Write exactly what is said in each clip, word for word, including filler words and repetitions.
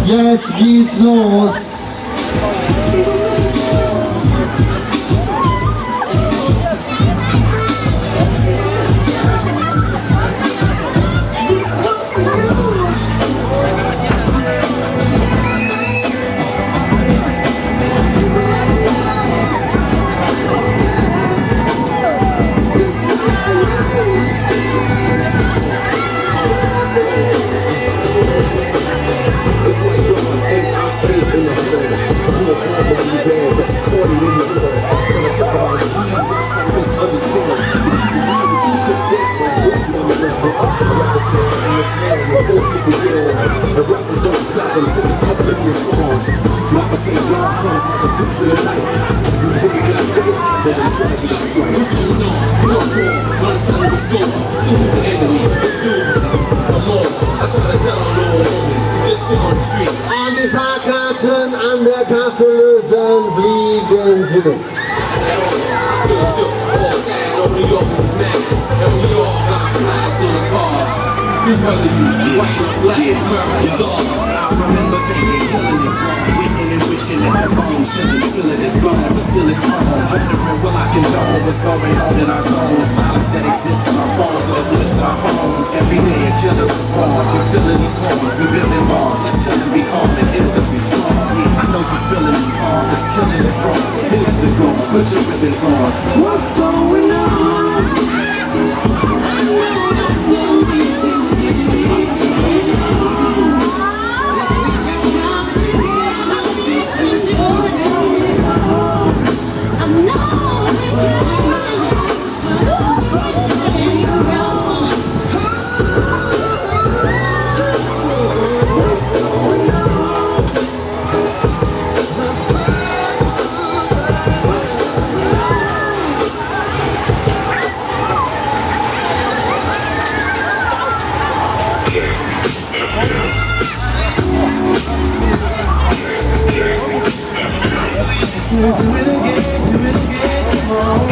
Jetzt geht's los. An die Fahrkarten an der Kasse lösen, fliegen sie weg. Wishing that the bone shouldn't feel it, it's gone, but still it's home. Wondering will I condone what's going on in our souls. Violence that exists on our phones, so that lives in our homes. Every day a killer is born, facility swarms, we building bombs. Let's chill and be calm and ill as we storm. Yeah, I know you feeling this song, this killing is wrong. Here's the goal, put your ribbons on. What's going on? Do it again, do it again, come on.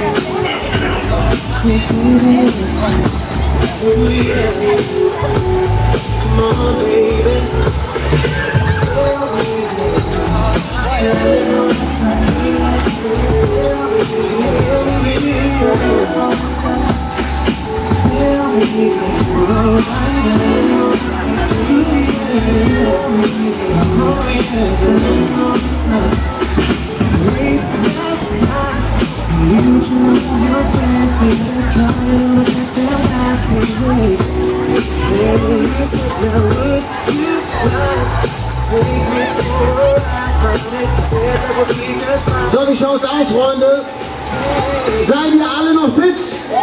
Quick, do it again. Oh yeah. Come on, baby. Feel me again. Feel me inside. Feel me again. Feel me again. Oh, So, wie schaut's aus, Freunde? Seid ihr alle noch fit?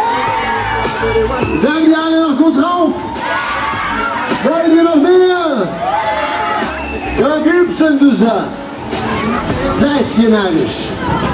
Seid ihr alle noch gut drauf? Wollt ihr noch mehr? Ja, gibt's denn dieser? Seid ihr neidisch?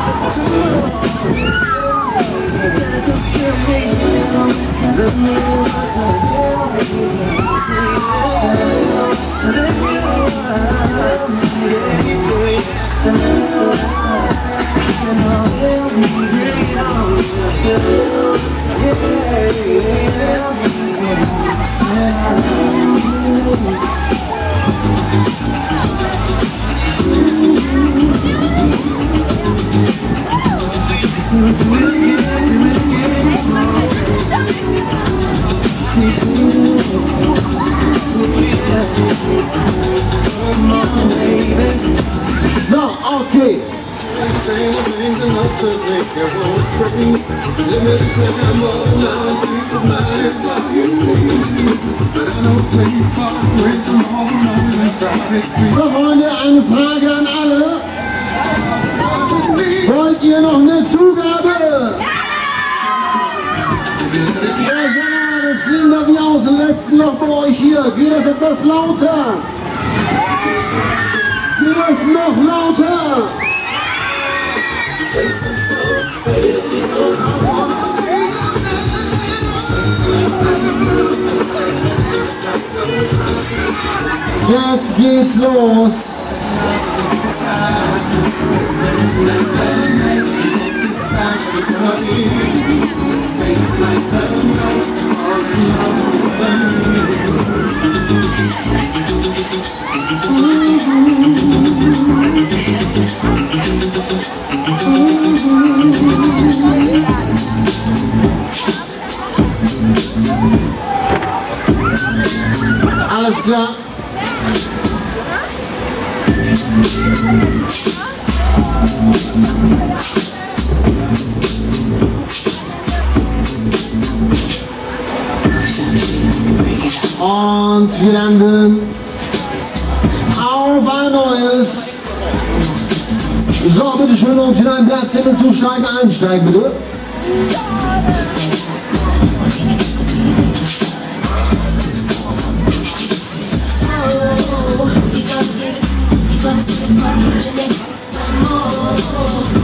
No, okay. Saying the things enough to make your home scream. Limited time, all now, peace of mind is all you need. But I know a place far away from all noise and privacy. So, Freunde, eine Frage an alle. Wollt ihr noch eine Zugabe? Ja, sag mal, das klingt doch wie aus dem letzten Loch bei euch hier. Geht das etwas lauter? Geht das noch lauter? Jetzt geht's los. Mm-hmm. Und wir landen auf ein neues. So, bitte schön, um zu deinem Platz hinzusteigen, einsteigen bitte. Oh,